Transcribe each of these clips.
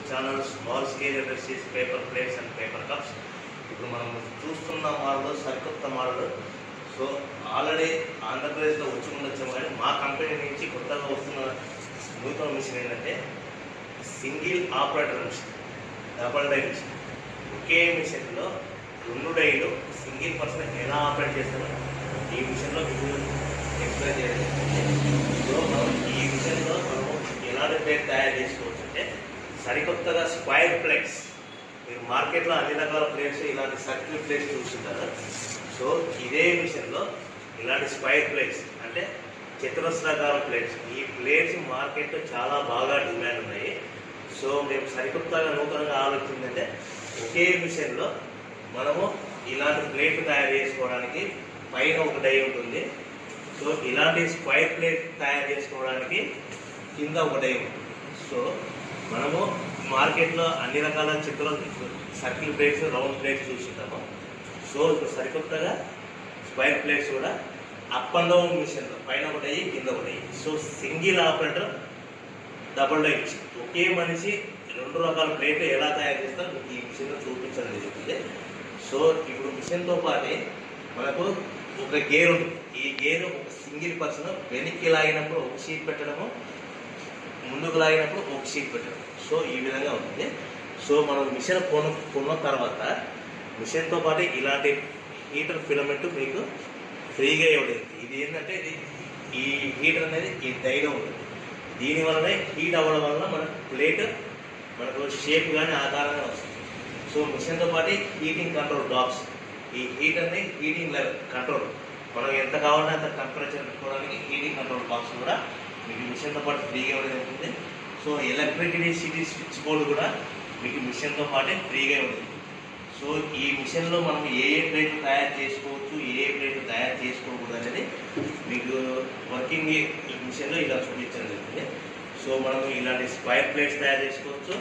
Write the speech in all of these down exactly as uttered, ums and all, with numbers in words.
Channel small scale industries paper plates and paper cups. ఇప్పుడు మనం చూస్తున్న మోడల్ సరికొత్త మోడల్. సో ఆల్రెడీ ఆంధ్రప్రదేశ్లో వచ్చి ఉండొచ్చాము, కానీ మా కంపెనీ నుంచి కొత్తగా వస్తున్న నూతన మిషన్ ఏంటంటే single operator machine, double die machine. ఒకే మిషన్లో రెండు డైలు సింగిల్ పర్సన్ ఎలా ఆపరేట్ చేస్తారో ఈ మిషన్లో మీకు ఎక్స్ప్లెయిన్ చేయాలి. సో మనం ఈ మిషన్లో మనం ఎలాంటి ప్లేట్ తయారు చేసుకోవచ్చు అంటే సరికొత్తగా స్క్వైర్ ప్లేట్స్. మీరు మార్కెట్లో అన్ని రకాల ప్లేట్స్ ఇలాంటి సర్కిల్ ప్లేట్స్ చూస్తుంటారు. సో ఇదే మిషన్లో ఇలాంటి స్క్వైర్ ప్లేట్స్ అంటే చతురస్రాకార ప్లేట్స్, ఈ ప్లేట్స్ మార్కెట్లో చాలా బాగా డిమాండ్ ఉన్నాయి. సో మేము సరికొత్తగా నూతనంగా ఆలోచించిందంటే ఒకే మిషన్లో మనము ఇలాంటి ప్లేట్ తయారు చేసుకోవడానికి పైన ఒక డై ఉంటుంది. సో ఇలాంటి స్క్వైర్ ప్లేట్ తయారు చేసుకోవడానికి కింద ఒక డై ఉంటుంది. సో మనము మార్కెట్లో అన్ని రకాల చిత్ర సర్కిల్ ప్లేట్స్, రౌండ్ ప్లేట్స్ చూస్తుంటాము. సో ఇప్పుడు సరికొత్తగా స్క్వైర్ ప్లేట్స్ కూడా అప్ అండ్ డౌన్ మిషన్లో పైన ఒక డై కింద ఒక die. So single operator double die machine. ఒకే మనిషి రెండు రకాల ప్లేట్లు ఎలా తయారు చేస్తారో మీకు ఈ మిషన్లో చూపించడం జరుగుతుంది. సో ఇప్పుడు మిషన్తో పాటే మనకు ఒక గేర్ ఉంటుంది. ఈ గేర్ ఒక సింగిల్ పర్సన్ వెనక్కి లాగినప్పుడు ఒక షీట్ పెట్టడము, ముందుకు లాగినప్పుడు ఒక షీట్ పెట్టడం. సో ఈ విధంగా ఉంటుంది. సో మనం మిషన్ కొను కొన్న తర్వాత మిషన్తో పాటు ఇలాంటి హీటర్ ఫిలమెంట్ మీకు ఫ్రీగా ఇవ్వలేదు. ఇది ఏంటంటే ఇది ఈ హీటర్ అనేది ఈ డైలో ఉంటుంది. దీనివల్లనే హీట్ అవ్వడం వల్ల మనకు ప్లేట్ మనకు షేప్ కానీ ఆకారంగా వస్తుంది. సో మిషన్తో పాటు హీటింగ్ కంట్రోల్ బాక్స్, ఈ హీటర్ని హీటింగ్ లెవెల్ కంట్రోల్, మనం ఎంత కావాలంటే అంత టెంపరేచర్ పెట్టుకోవడానికి హీటింగ్ కంట్రోల్ బాక్స్ కూడా మీకు మిషన్తో పాటు ఫ్రీగా ఇవ్వడం ఉంటుంది. So electricity city switch board కూడా మీకు మిషన్తో పాటే ఫ్రీగా ఉంటుంది. సో ఈ మిషన్లో మనం ఏ ఏ ప్లేట్ తయారు చేసుకోవచ్చు, ఏ ఏ ప్లేట్ తయారు చేసుకోకూడదు అనేది మీకు వర్కింగ్ ఈ మిషన్లో ఇలా చూపించడం జరుగుతుంది. సో మనం ఇలాంటి స్క్వైర్ ప్లేట్స్ తయారు చేసుకోవచ్చు,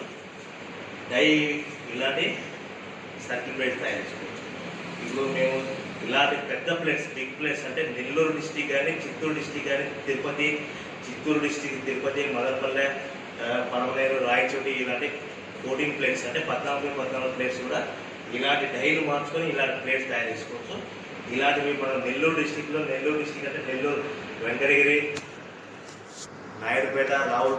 డై ఇలాంటి సర్కిల్ ప్లేట్స్ తయారు చేసుకోవచ్చు. ఇప్పుడు మేము ఇలాంటి పెద్ద ప్లేట్స్, బిగ్ ప్లేట్స్ అంటే నెల్లూరు డిస్టిక్ కానీ, చిత్తూరు డిస్టిక్ కానీ, తిరుపతి, చిత్తూరు డిస్టిక్, తిరుపతి, మదనపల్లె, పడమనేరు, రాయచోటి ఇలాంటి ఫోర్టీన్ ప్లేట్స్ అంటే పద్నాలుగు పద్నాలుగు ప్లేట్స్ కూడా ఇలాంటి డైలు మార్చుకొని ఇలాంటి ప్లేట్స్ తయారు చేసుకోవచ్చు. ఇలాంటివి మనం నెల్లూరు డిస్టిక్లో, నెల్లూరు డిస్టిక్ అంటే నెల్లూరు, వెంకటగిరి, నాయుడుపేట, రావుల్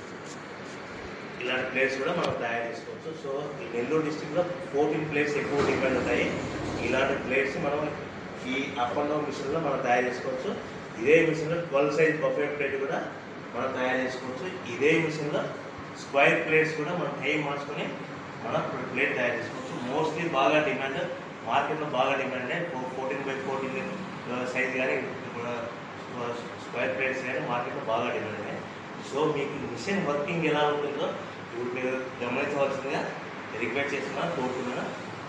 ఇలాంటి ప్లేట్స్ కూడా మనం తయారు చేసుకోవచ్చు. సో ఈ నెల్లూరు డిస్టిక్లో ఫోర్టీన్ ప్లేట్స్ ఎక్కువ డిపెండ్ ఉంటాయి. ఇలాంటి ప్లేట్స్ మనం ఈ అప్ అండ్ డౌన్ మిషన్లో మనం తయారు చేసుకోవచ్చు. ఇదే మిషన్లో ట్వెల్వ్ సైజ్ బఫే ప్లేట్ కూడా మనం తయారు చేసుకోవచ్చు. ఇదే మిషన్లో స్క్వైర్ ప్లేట్స్ కూడా మనం టైం మార్చుకొని మనం ప్లేట్ తయారు చేసుకోవచ్చు. మోస్ట్లీ బాగా డిమాండ్ మార్కెట్లో బాగా డిమాండ్ అంటే ఫోర్టీన్ బై ఫోర్టీన్ సైజ్ కానీ స్క్వైర్ ప్లేట్స్ కానీ మార్కెట్లో బాగా డిమాండ్ ఉన్నాయి. సో మీకు మిషన్ వర్కింగ్ ఎలా ఉంటుందో ఇప్పుడు మీరు గమనించవలసిందిగా రిక్వెస్ట్ చేస్తున్నా, కోరుతున్నాను.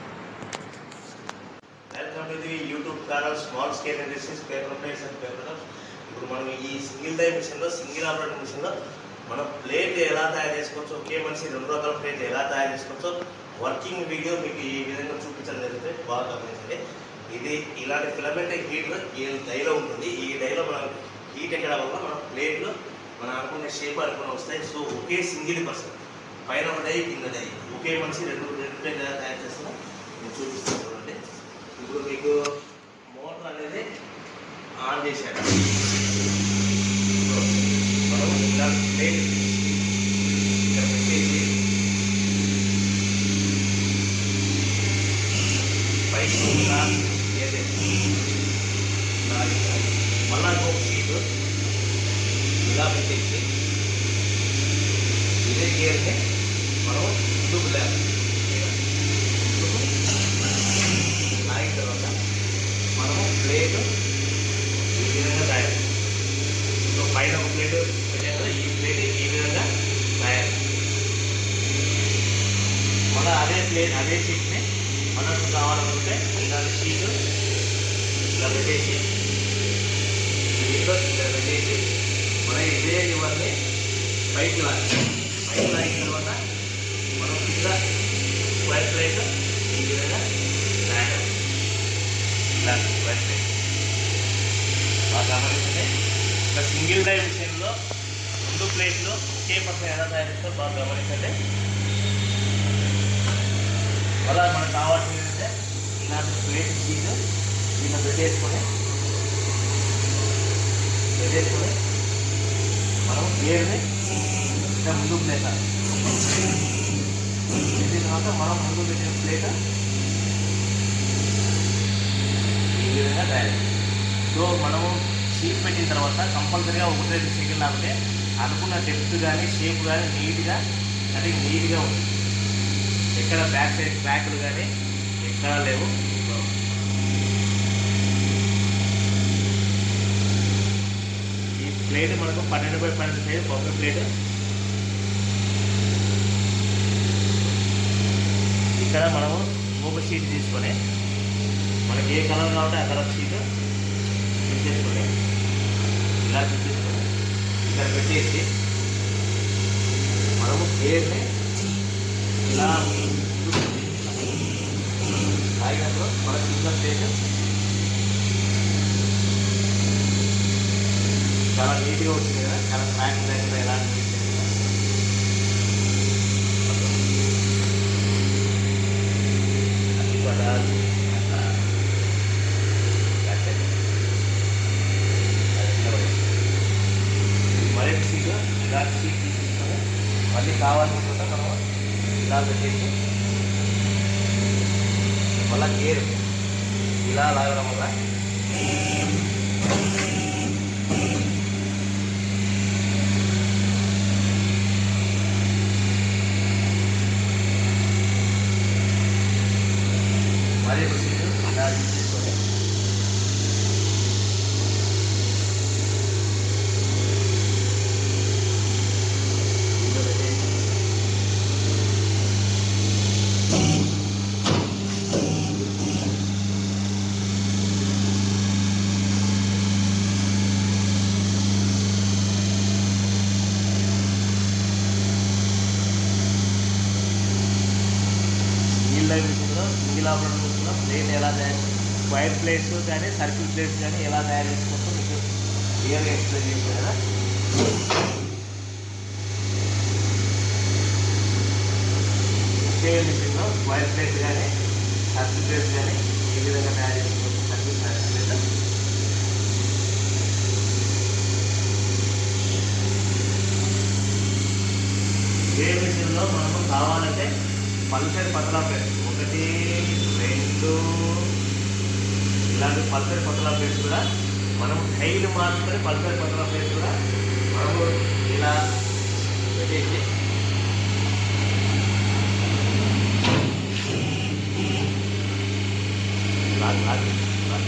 Welcome to the YouTube channel small scale industries paper plates and paper cups. ఇప్పుడు మనం ఈ సింగిల్ డై మిషన్లో, సింగిల్ ఆపరేటర్ మిషన్లో మనం ప్లేట్ ఎలా తయారు చేసుకోవచ్చు, ఒకే మనిషి రెండు రకాల ప్లేట్ ఎలా తయారు చేసుకోవచ్చో వర్కింగ్ వీడియో మీకు ఈ విధంగా చూపించడం జరుగుతుంది. బాగా గమనించండి. ఇది ఇలాంటి ఫిలమెంట్ హీటర్ ఈ డైలో ఉంటుంది. ఈ డైలో మనం హీట్ ఎక్కడం వల్ల మన ప్లేట్లు మనం అనుకునే షేప్ అనుకుని వస్తాయి. సో ఒకే సింగిల్ పర్సన్ పైన ఒక డై, కింద డై, ఒకే మనిషి రెండు రెండు ప్లేట్ ఎలా తయారు చేస్తామో నేను చూపిస్తాను చూడండి. ఇప్పుడు మీకు మోటార్ అనేది ఆన్ చేశాడు. మనం ఇలాంటి ప్లేట్ ఇక్కడ పెట్టేసి పైకి ఇలా ఏదైతే మళ్ళా ఒక సీటు ఇలా పెట్టేసి ఇదే గేర్ని మనం ముందుకు లేక లాగిన తర్వాత మనము ప్లేట్ ఈ విధంగా తయారు. సో పైన ఒక ప్లేట్ పెట్టాం కదా, ఈ ప్లేట్ ఈ విధంగా తయారు. మళ్ళీ అదే ప్లేట్ అదే షీట్ని మనకు కావాలనుకుంటే ఇలాంటి షీట్ ఇలా పెట్టేసి దీంట్లో ఇలా పెట్టేసి మన ఇదే ఇవన్నీ పైకి లాగి పైకి లాగిన తర్వాత మనం కింద స్క్వైర్ ప్లేట్ ఈ విధంగా తయారు. ఇలాంటి స్క్వైర్ ప్లేట్ బాగా గమనించండి. ఒక సింగిల్ డై మిషన్లో రెండు ప్లేట్లు ఒకే పక్కన ఎలా తయారు చేస్తారో బాగా గమనించండి. అలా మనకు కావాల్సింది ఏంటంటే ఇలాంటి ప్లేట్ షీట్ దీన్ని పెట్టేసుకొని పెట్టేసుకొని మనం గేర్ని ఇలా ముందుకు పెట్టాలి. పెట్టిన తర్వాత మనం ముందు పెట్టిన ప్లేట్ ఈ విధంగా తయారు. సో మనము షీట్ పెట్టిన తర్వాత కంపల్సరీగా ఒకటి రెండు సెకండ్ లేకపోతే అనుకున్న డెప్త్ కానీ షేప్ కానీ నీట్గా కటింగ్ నీట్గా ఉంది. ఎక్కడ బ్యాక్ సైడ్ క్రాక్లు కానీ ఎక్కడ లేవు. ఈ ప్లేట్ మనకు పన్నెండు బై పన్నెండు సైజ్ బొమ్మ ప్లేట్. ఇక్కడ మనము ఇంకొక షీట్ తీసుకొని మనకి ఏ కలర్ కావాలంటే ఆ కలర్ షీట్ తీసేసుకొని ఇలా తీసేసుకొని ఇక్కడ పెట్టేసి మనము గేర్ని ఇలా తాగినప్పుడు మన కింద ప్లేట్ చాలా నీట్గా వచ్చింది కదా, చాలా క్రాక్ లేకుండా ఎలా అనిపించింది కదా. అది కూడా మరొక సీట్ ఇలాంటి సీట్ తీసుకుంటాము. మళ్ళీ కావాలనుకుంటే మనం ఇలా పెట్టేసి మళ్ళీ గేర్ ఇలా లాగడం వల్ల మరీ సీట్ ఇలా తీసుకొని విషయంలో సింగిల్ ఆపరేటర్ విషయంలో ప్లేట్ ఎలా తయారు స్క్వైర్ ప్లేట్స్ కానీ సర్కిల్ ప్లేట్స్ కానీ ఎలా తయారు చేసుకుంటూ మీకు క్లియర్గా ఎక్స్ప్లెయిన్ చేశాను కదా. స్కేల్ విషయంలో స్క్వైర్ ప్లేట్స్ కానీ సర్కిల్ ప్లేట్స్ కానీ ఏ విధంగా తయారు చేసుకుంటూ సర్కిల్ ప్లేట్. ఏ విషయంలో మనకు కావాలంటే పల్సర్ పతలా ప్లేట్స్ ఒకటి రెండు ఇలాంటి పల్సర్ పతలా ప్లేట్స్ కూడా మనం హైలు మార్చుకొని పల్సర్ పతలా ప్లేట్స్ కూడా మనము ఇలా పెట్టేసి లాగ్ లాగ్ లాగ్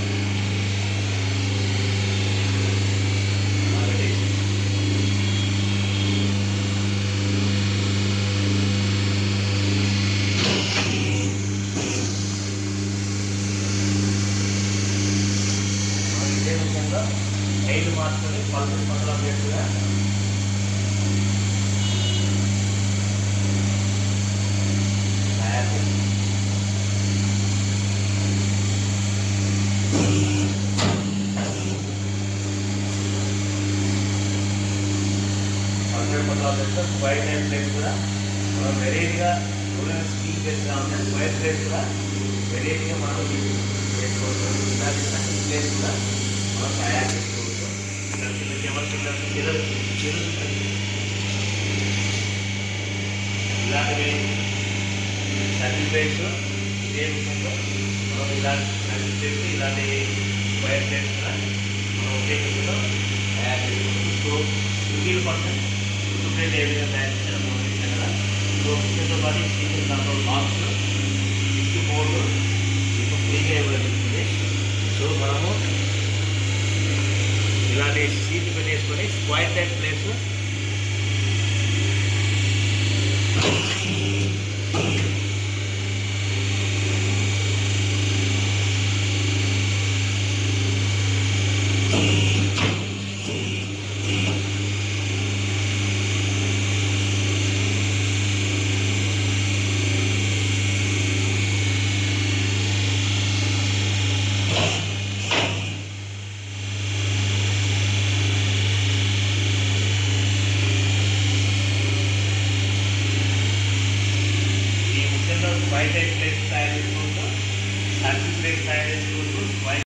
ఐదు మార్చుకొని పల్సర్ పతలా ప్లేట్స్గా తయారు చేస్తాం. పల్సర్ పతలా ప్లేట్స్ స్క్వైర్ టైప్ ప్లేట్స్ కూడా మనం వెరైటీగా స్టీల్ ప్లేట్స్గా ఉంటాయి. స్క్వైర్ ప్లేట్స్ కూడా వెరైటీగా మనం చేసుకోవచ్చు. ఇలాంటి సర్కిల్ ప్లేట్స్ కూడా మనం తయారు చేసుకోవచ్చు. ఇలాంటివి సర్కిల్ ప్లేట్స్ ఇదే విషయంలో మనం ఇలాంటి సర్కిల్ ప్లేట్స్ ఇలాంటి వైర్ ప్లేట్స్ కూడా మనం ఒకే విషయంలో తయారు చేసుకోవచ్చు. So single person food plate ఏ విధంగా తయారు చేయాలో మనం ఇచ్చాం కదా. సో ముఖ్యంతో పాటు ఈ సీజన్ దాంట్లో బాక్స్ ఫిఫ్టీ బోర్డు మీకు ఫ్రీగా ఇవ్వబడుతుంది. సో మనము ఇలాంటి షీట్ పెట్టేసుకొని square type plates white type plates తయారు చేసుకుంటూ సర్కిల్ ప్లేట్స్ తయారు చేసుకుంటూ